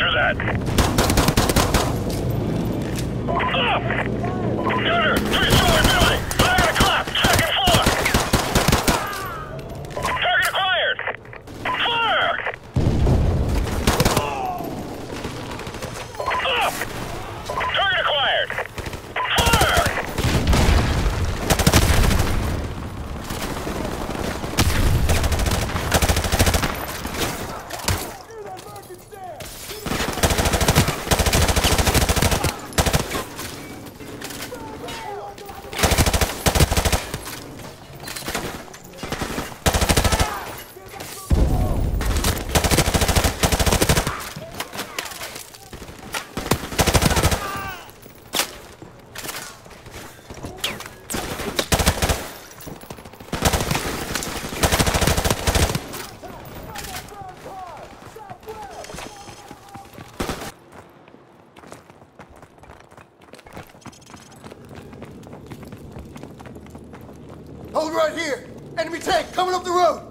Roger that. Up! Gunner, 3-story building! Fire at a clock! Second floor! Target acquired! Fire! Up! Target acquired! Fire! Hold right here! Enemy tank coming up the road!